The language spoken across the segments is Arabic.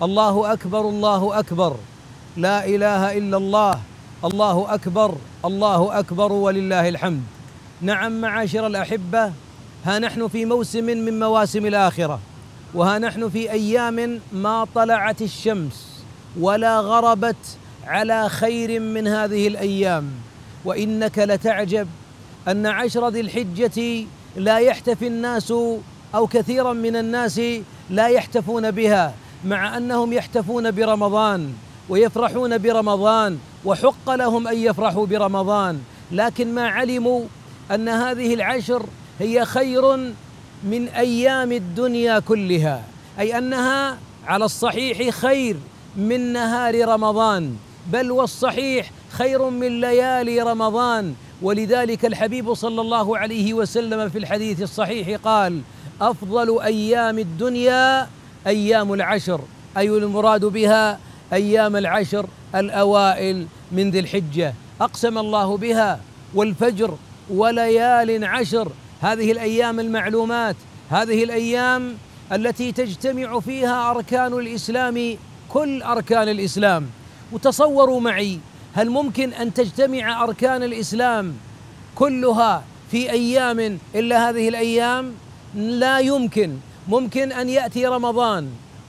الله أكبر الله أكبر، لا إله إلا الله، الله أكبر الله أكبر ولله الحمد. نعم معاشر الأحبة، ها نحن في موسم من مواسم الآخرة، وها نحن في أيام ما طلعت الشمس ولا غربت على خير من هذه الأيام. وإنك لتعجب أن عشر ذي الحجة لا يحتفي الناس أو كثيرا من الناس لا يحتفون بها، مع أنهم يحتفون برمضان ويفرحون برمضان، وحق لهم أن يفرحوا برمضان، لكن ما علموا أن هذه العشر هي خير من أيام الدنيا كلها، أي أنها على الصحيح خير من نهار رمضان، بل والصحيح خير من ليالي رمضان. ولذلك الحبيب صلى الله عليه وسلم في الحديث الصحيح قال: أفضل أيام الدنيا أيام العشر، أي المراد بها أيام العشر الأوائل من ذي الحجة، أقسم الله بها والفجر وليال عشر. هذه الأيام المعلومات، هذه الأيام التي تجتمع فيها أركان الإسلام، كل أركان الإسلام. وتصوروا معي، هل ممكن أن تجتمع أركان الإسلام كلها في أيام إلا هذه الأيام؟ لا يمكن. ممكن أن يأتي رمضان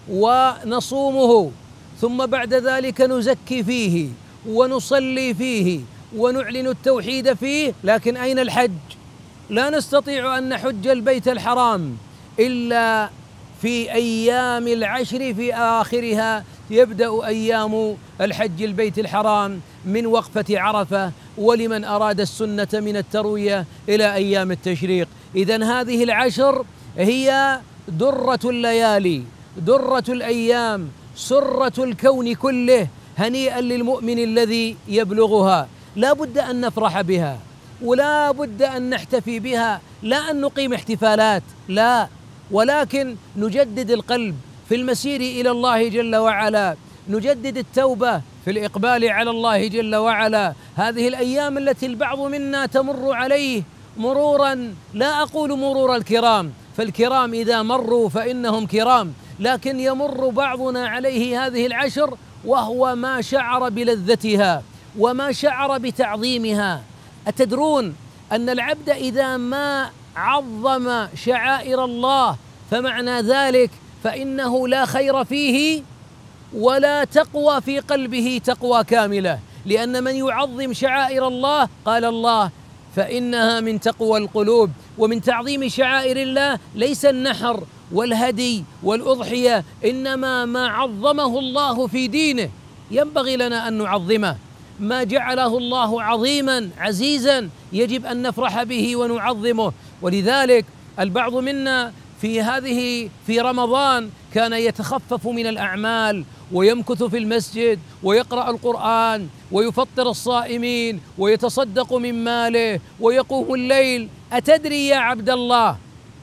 ونصومه، ثم بعد ذلك نزكي فيه ونصلي فيه ونعلن التوحيد فيه، لكن أين الحج؟ لا نستطيع أن نحج البيت الحرام إلا في أيام العشر، في آخرها يبدأ أيام الحج البيت الحرام من وقفة عرفة، ولمن أراد السنة من التروية إلى أيام التشريق. إذن هذه العشر هي درة الليالي، درة الأيام، سرة الكون كله. هنيئا للمؤمن الذي يبلغها. لا بد أن نفرح بها، ولا بد أن نحتفي بها، لا أن نقيم احتفالات، لا، ولكن نجدد القلب في المسير إلى الله جل وعلا، نجدد التوبة في الإقبال على الله جل وعلا. هذه الأيام التي البعض منا تمر عليه مرورا، لا أقول مرور الكرام، فالكرام إذا مروا فإنهم كرام، لكن يمر بعضنا عليه هذه العشر وهو ما شعر بلذتها وما شعر بتعظيمها. أتدرون أن العبد إذا ما عظم شعائر الله فمعنى ذلك فإنه لا خير فيه ولا تقوى في قلبه تقوى كاملة، لأن من يعظم شعائر الله قال الله فإنها من تقوى القلوب. ومن تعظيم شعائر الله ليس النحر والهدي والأضحية، إنما ما عظمه الله في دينه ينبغي لنا أن نعظمه. ما جعله الله عظيما عزيزا يجب أن نفرح به ونعظمه. ولذلك البعض منا في رمضان كان يتخفف من الأعمال ويمكث في المسجد ويقرأ القرآن ويفطر الصائمين ويتصدق من ماله ويقوم الليل. أتدري يا عبد الله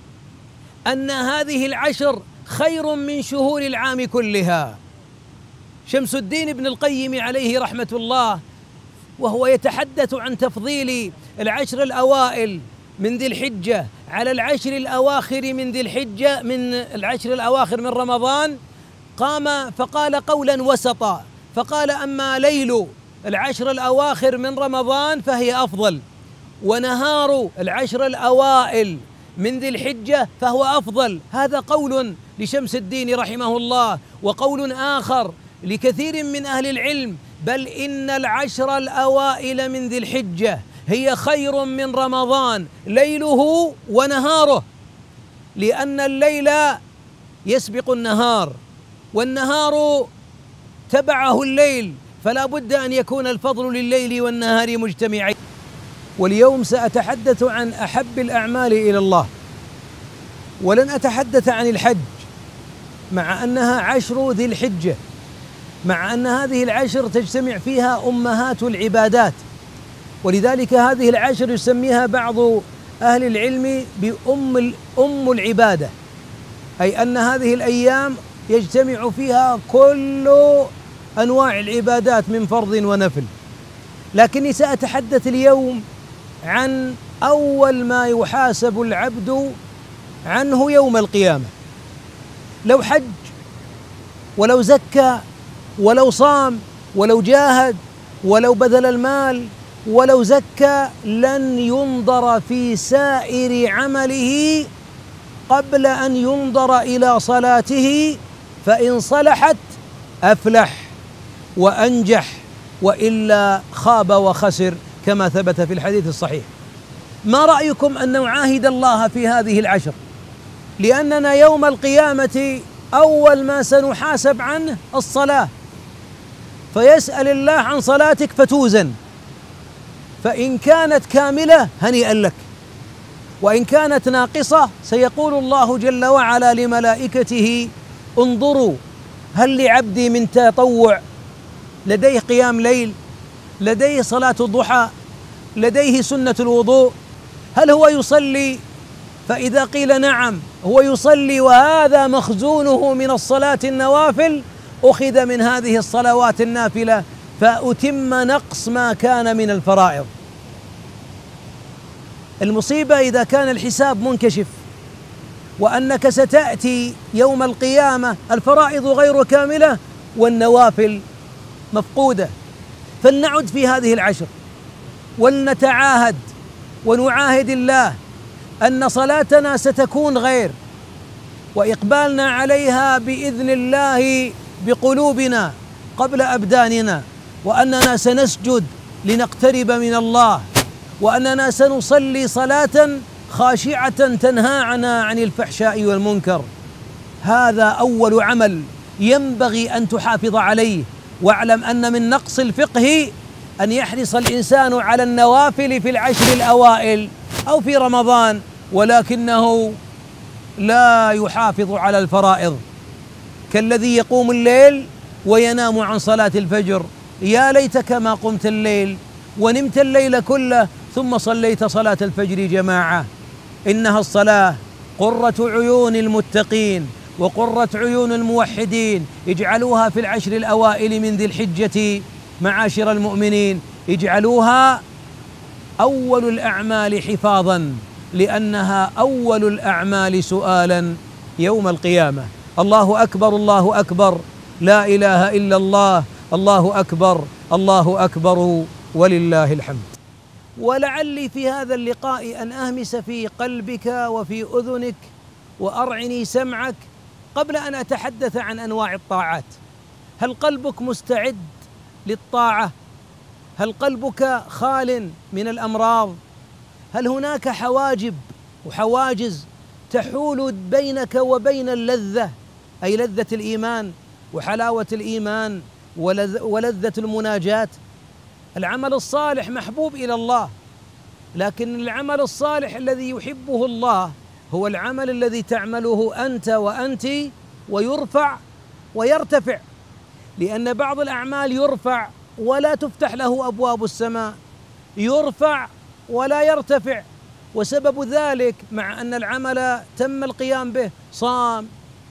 أن هذه العشر خير من شهور العام كلها؟ شمس الدين ابن القيم عليه رحمة الله وهو يتحدث عن تفضيل العشر الأوائل من ذي الحجة على العشر الأواخر من ذي الحجة، من العشر الأواخر من رمضان، قام فقال قولا وسطا، فقال: أما ليل العشر الأواخر من رمضان فهي أفضل، ونهار العشر الأوائل من ذي الحجة فهو أفضل. هذا قول لشمس الدين رحمه الله، وقول آخر لكثير من أهل العلم: بل إن العشر الأوائل من ذي الحجة هي خير من رمضان ليله ونهاره، لأن الليل يسبق النهار والنهار تبعه الليل، فلا بد أن يكون الفضل لليل والنهار مجتمعين. واليوم سأتحدث عن أحب الأعمال إلى الله، ولن أتحدث عن الحج، مع أنها عشر ذي الحجة، مع أن هذه العشر تجتمع فيها أمهات العبادات، ولذلك هذه العشر يسميها بعض أهل العلم بأم العبادة، أي أن هذه الأيام يجتمع فيها كل أنواع العبادات من فرض ونفل. لكني سأتحدث اليوم عن أول ما يحاسب العبد عنه يوم القيامة. لو حج ولو زكى ولو صام ولو جاهد ولو بذل المال ولو زكى لن ينظر في سائر عمله قبل أن ينظر إلى صلاته، فإن صلحت أفلح وأنجح، وإلا خاب وخسر كما ثبت في الحديث الصحيح. ما رأيكم أن نعاهد الله في هذه العشر؟ لأننا يوم القيامة أول ما سنحاسب عنه الصلاة، فيسأل الله عن صلاتك فتوزن، فإن كانت كاملة هنيئا لك، وإن كانت ناقصة سيقول الله جل وعلا لملائكته انظروا هل لعبدي من تطوع، لديه قيام ليل، لديه صلاة الضحى، لديه سنة الوضوء، هل هو يصلي؟ فإذا قيل نعم هو يصلي وهذا مخزونه من الصلاة النوافل، أخذ من هذه الصلوات النافلة فأتم نقص ما كان من الفرائض. المصيبة إذا كان الحساب منكشف وأنك ستأتي يوم القيامة الفرائض غير كاملة والنوافل مفقودة. فلنعد في هذه العشر ولنتعاهد ونعاهد الله أن صلاتنا ستكون غير، وإقبالنا عليها بإذن الله بقلوبنا قبل أبداننا، وأننا سنسجد لنقترب من الله، وأننا سنصلي صلاة خاشعة تنهانا عن الفحشاء والمنكر. هذا أول عمل ينبغي أن تحافظ عليه. واعلم أن من نقص الفقه أن يحرص الإنسان على النوافل في العشر الأوائل أو في رمضان، ولكنه لا يحافظ على الفرائض، كالذي يقوم الليل وينام عن صلاة الفجر. يا ليتك ما قمت الليل ونمت الليل كله ثم صليت صلاة الفجر جماعة. إنها الصلاة قرة عيون المتقين وقرة عيون الموحدين، اجعلوها في العشر الأوائل من ذي الحجة معاشر المؤمنين، اجعلوها أول الأعمال حفاظا، لأنها أول الأعمال سؤالا يوم القيامة. الله أكبر الله أكبر، لا إله إلا الله، الله أكبر الله أكبر ولله الحمد. ولعلي في هذا اللقاء أن أهمس في قلبك وفي أذنك وأرعني سمعك قبل أن أتحدث عن أنواع الطاعات. هل قلبك مستعد للطاعة؟ هل قلبك خال من الأمراض؟ هل هناك حواجب وحواجز تحول بينك وبين اللذة، أي لذة الإيمان وحلاوة الإيمان ولذة المناجاة؟ العمل الصالح محبوب إلى الله، لكن العمل الصالح الذي يحبه الله هو العمل الذي تعمله أنت وأنت ويرفع ويرتفع، لأن بعض الأعمال يرفع ولا تفتح له أبواب السماء، يرفع ولا يرتفع. وسبب ذلك مع أن العمل تم القيام به، صام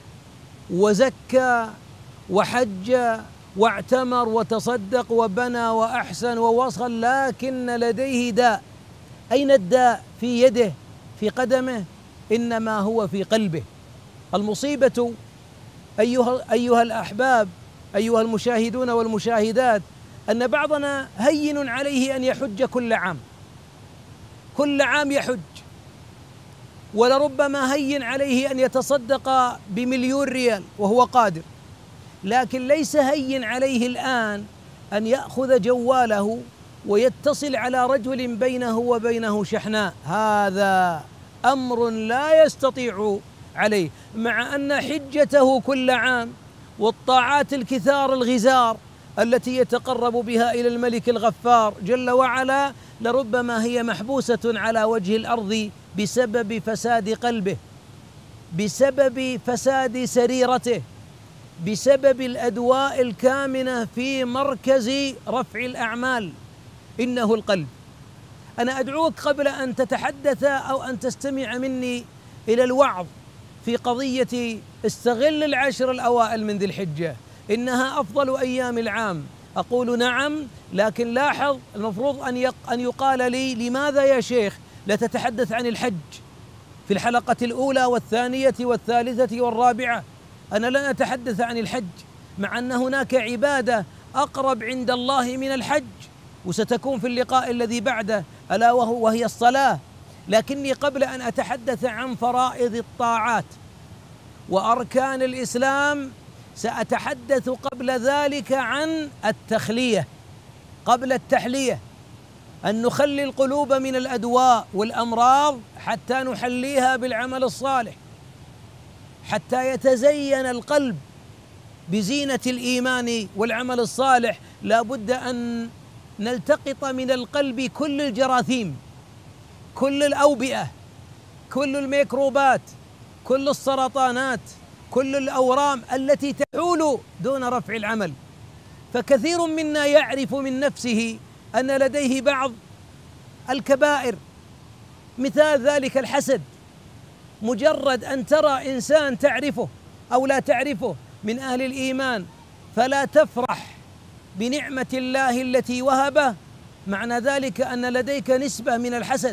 وزكى وحج واعتمر وتصدق وبنى وأحسن ووصل، لكن لديه داء. أين الداء؟ في يده، في قدمه، إنما هو في قلبه. المصيبة أيها الأحباب، أيها المشاهدون والمشاهدات، أن بعضنا هين عليه أن يحج كل عام، كل عام يحج، ولربما هين عليه أن يتصدق ب1,000,000 ريال وهو قادر، لكن ليس هين عليه الآن أن يأخذ جواله ويتصل على رجل بينه وبينه شحناء. هذا أمر لا يستطيع عليه، مع أن حجته كل عام والطاعات الكثار الغزار التي يتقرب بها إلى الملك الغفار جل وعلا لربما هي محبوسة على وجه الأرض بسبب فساد قلبه، بسبب فساد سريرته، بسبب الأدواء الكامنة في مركز رفع الأعمال، إنه القلب. أنا أدعوك قبل أن تتحدث أو أن تستمع مني إلى الوعظ في قضية استغل العشر الأوائل من ذي الحجة، إنها أفضل أيام العام. أقول نعم، لكن لاحظ المفروض أن يقال لي لماذا يا شيخ لا تتحدث عن الحج في الحلقة الأولى والثانية والثالثة والرابعة؟ أنا لن أتحدث عن الحج مع أن هناك عبادة أقرب عند الله من الحج، وستكون في اللقاء الذي بعده، ألا وهي الصلاة. لكني قبل أن أتحدث عن فرائض الطاعات وأركان الإسلام سأتحدث قبل ذلك عن التخلية قبل التحلية، أن نخلي القلوب من الأدواء والأمراض حتى نحليها بالعمل الصالح، حتى يتزين القلب بزينة الإيمان والعمل الصالح. لا بد أن نلتقط من القلب كل الجراثيم، كل الأوبئة، كل الميكروبات، كل السرطانات، كل الأورام التي تحول دون رفع العمل. فكثير منا يعرف من نفسه أن لديه بعض الكبائر، مثال ذلك الحسد. مجرد أن ترى إنسان تعرفه أو لا تعرفه من أهل الإيمان فلا تفرح بنعمة الله التي وهبه، معنى ذلك أن لديك نسبة من الحسد،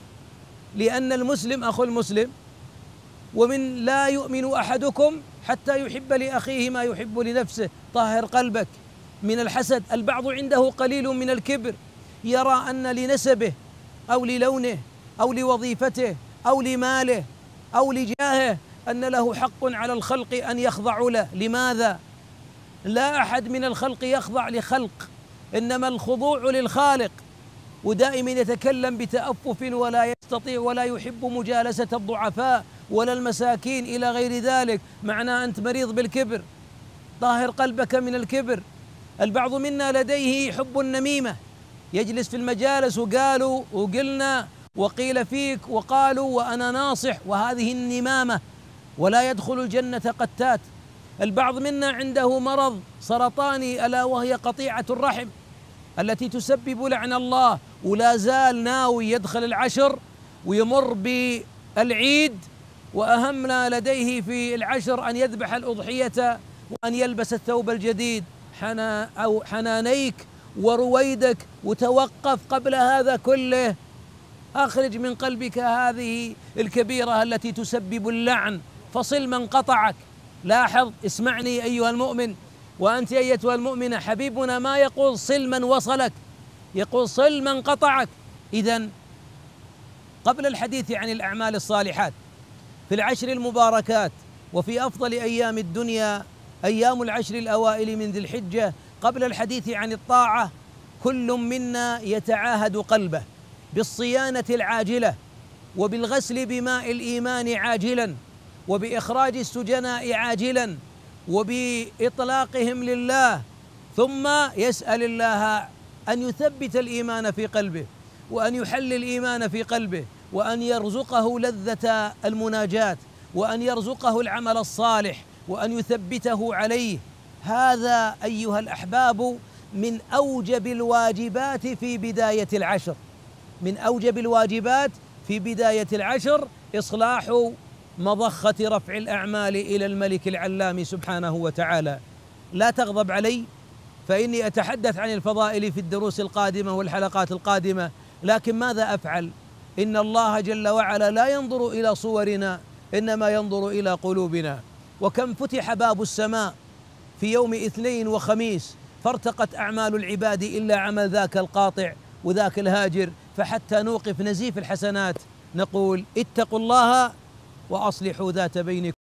لأن المسلم أخو المسلم، ومن لا يؤمن أحدكم حتى يحب لأخيه ما يحب لنفسه. طهر قلبك من الحسد. البعض عنده قليل من الكبر، يرى أن لنسبه أو للونه أو لوظيفته أو لماله أو لجاهه أن له حق على الخلق أن يخضعوا له. لماذا؟ لا أحد من الخلق يخضع لخلق، إنما الخضوع للخالق. ودائما يتكلم بتأفف ولا يستطيع ولا يحب مجالسة الضعفاء ولا المساكين إلى غير ذلك، معناه أنت مريض بالكبر. طهر قلبك من الكبر. البعض منا لديه حب النميمة، يجلس في المجالس وقالوا وقلنا وقيل فيك وقالوا وأنا ناصح، وهذه النمامة، ولا يدخل الجنة قتات. البعض منا عنده مرض سرطاني ألا وهي قطيعة الرحم التي تسبب لعن الله، ولا زال ناوي يدخل العشر ويمر بالعيد، وأهم ما لديه في العشر أن يذبح الأضحية وأن يلبس الثوب الجديد. حنانيك ورويدك وتوقف قبل هذا كله. أخرج من قلبك هذه الكبيرة التي تسبب اللعن، فصل من قطعك. لاحظ، اسمعني أيها المؤمن وأنت أيتها المؤمنة، حبيبنا ما يقول صل من وصلك، يقول صل من قطعك. إذن قبل الحديث عن الأعمال الصالحات في العشر المباركات وفي أفضل أيام الدنيا أيام العشر الأوائل من ذي الحجة، قبل الحديث عن الطاعة كل منا يتعاهد قلبه بالصيانة العاجلة، وبالغسل بماء الإيمان عاجلا، وبإخراج السجناء عاجلا، وبإطلاقهم لله، ثم يسأل الله أن يثبت الإيمان في قلبه، وأن يحل الإيمان في قلبه، وأن يرزقه لذة المناجاة، وأن يرزقه العمل الصالح، وأن يثبته عليه. هذا أيها الأحباب من أوجب الواجبات في بداية العشر، من أوجب الواجبات في بداية العشر إصلاح مضخة رفع الأعمال إلى الملك العلام سبحانه وتعالى. لا تغضب علي فإني أتحدث عن الفضائل في الدروس القادمة والحلقات القادمة، لكن ماذا أفعل؟ إن الله جل وعلا لا ينظر إلى صورنا، إنما ينظر إلى قلوبنا. وكم فتح باب السماء في يوم اثنين وخميس فارتقت أعمال العباد إلا عمل ذاك القاطع وذاك الهاجر، فحتى نوقف نزيف الحسنات نقول اتقوا الله وأصلحوا ذات بينكم.